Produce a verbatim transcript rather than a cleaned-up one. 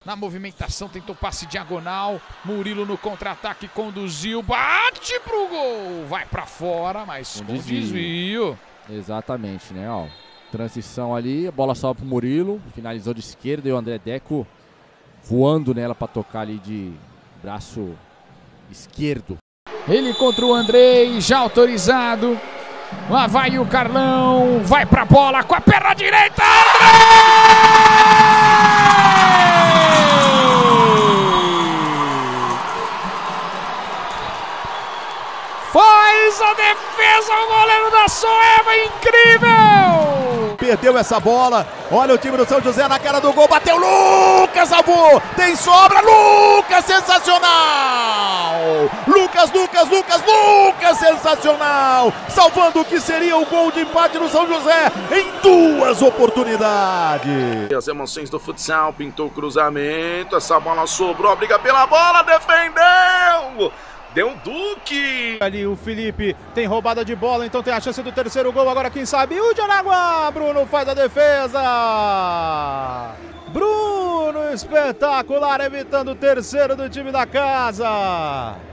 Na movimentação, tentou passe diagonal. Murilo no contra-ataque, conduziu, bate pro gol. Vai pra fora, mas com desvio. desvio. Exatamente, né? Ó, transição ali, a bola sobe pro Murilo. Finalizou de esquerda e o André Deco voando nela pra tocar ali de braço esquerdo. Ele contra o Andrei, já autorizado. Lá vai o Carlão, vai pra bola com a perna direita. Faz a defesa, o goleiro da Soeva, incrível! Perdeu essa bola, olha o time do São José na cara do gol, bateu Lucas, salvou, tem sobra, Lucas, sensacional! Lucas, Lucas, Lucas, Lucas, sensacional! Salvando o que seria o gol de empate do São José em duas oportunidades. As emoções do futsal, pintou o cruzamento, essa bola sobrou, briga pela bola, defendeu! Deu um Duque! Ali o Felipe tem roubada de bola, então tem a chance do terceiro gol. Agora quem sabe o Jaraguá. Bruno faz a defesa. Bruno espetacular, evitando o terceiro do time da casa.